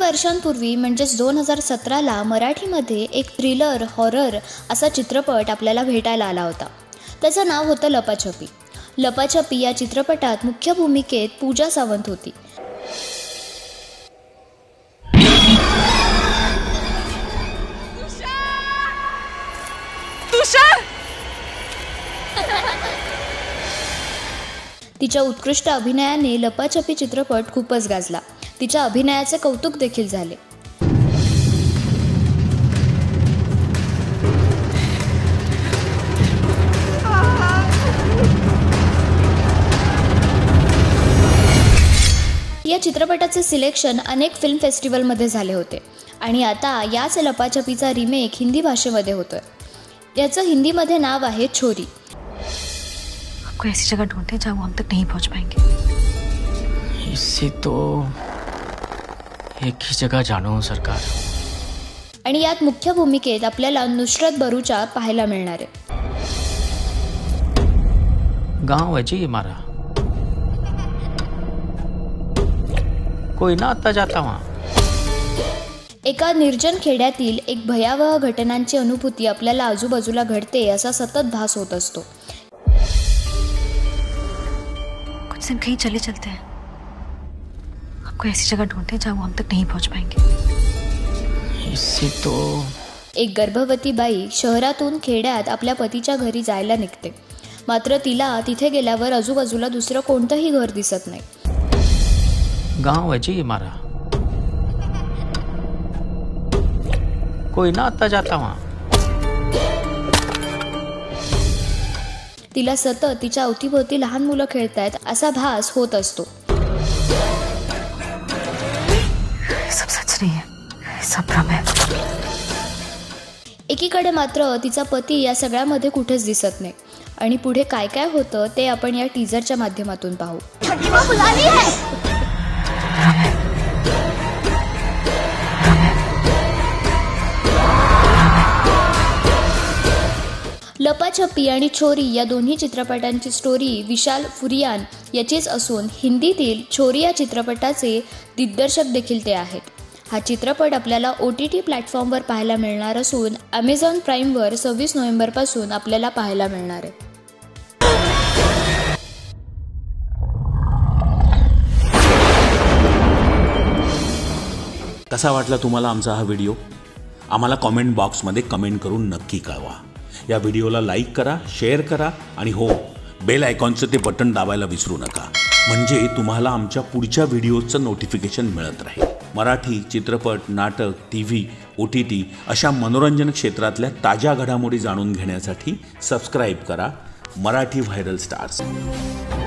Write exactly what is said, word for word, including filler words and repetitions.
वर्षांपूर्वी म्हणजेच दोन हजार सतराला मराठीमध्ये एक थ्रिलर हॉरर असा चित्रपट आपल्याला भेटायला आला होता. त्याचं नाव होतं लपाछपी. लपाछपी या चित्रपटात मुख्य भूमिकेत पूजा सावंत होती. तिच्या उत्कृष्ट अभिनयाने लपाछपी चित्रपट खूपच गाजला. तिच्या अभिनयाचे कौतुक देखील झाले. या चित्रपटाचे सिलेक्शन अनेक फिल्म फेस्टिवलमध्ये झाले होते आणि आता याच लपाछपीचा रिमेक हिंदी भाषेमध्ये होतोय. याचं हिंदीमध्ये नाव आहे छोरी. आपको ऐसी जगह ढूंढते जहाँ वो हम तक नहीं पहुंच पाएंगे. इससे तो एक ही जगह जानो सरकार. आणि यात मुख्य भूमिकेत आपल्याला नुसरत भरूचा पाहायला मिळणार आहे. गांव है जी हमारा, कोई ना आता जाता वहाँ. एका निर्जन खेड्यातील एक भयावह घटनांची अनुभूती आपल्याला आजूबाजूला घडते असा सतत भास होत असतो. कुछ दिन कहीं चले चलते हैं. आपको ऐसी जगह ढूंढते हैं जहाँ वो हम तक नहीं पहुंच पाएंगे. इससे तो एक गर्भवती बाई शहरातून खेड्यात आपल्या पतीच्या घरी जायला निघते. मात्र तिला तिथे गेल्यावर आजूबाजूला दुसरं कोणतंही घर दिसत नाही. गांव है जी हमारा, कोई ना आता जाता वहाँ. तिला सतत तिच्या अवतीभोवती लहान मुलं खेळतायत असा भास होत असतो. सब सच नहीं है, सब भ्रम है. एकीकडे मात्र तिचा पती या सगळ्यामध्ये कुठेच दिसत नाही आणि पुढे काय काय होतं ते आपण या टीझरच्या माध्यमातून पाहू. लपाछपी आणि छोरी या दोन्ही चित्रपटांची स्टोरी विशाल फुरियान याचीच असून हिंदीतील छोरी या चित्रपटाचे दिग्दर्शक देखील ते आहेत. हा चित्रपट आपल्याला ओ टी टी प्लॅटफॉर्मवर पाहायला मिळणार असून ॲमेझॉन प्राईमवर सव्वीस नोव्हेंबरपासून आपल्याला पाहायला मिळणार आहे. कसा वाटला तुम्हाला आमचा हा व्हिडिओ? आम्हाला कॉमेंट बॉक्समध्ये कमेंट करून नक्की कळवा. या व्हिडिओला लाईक करा, शेअर करा आणि हो, बेल आयकॉनचं ते बटन दाबायला विसरू नका, म्हणजे तुम्हाला आमच्या पुढच्या व्हिडिओचं नोटिफिकेशन मिळत राहील. मराठी चित्रपट, नाटक, T V, O T T अशा मनोरंजन क्षेत्रातल्या ताज्या घडामोडी जाणून घेण्यासाठी सबस्क्राईब करा मराठी व्हायरल स्टार्स.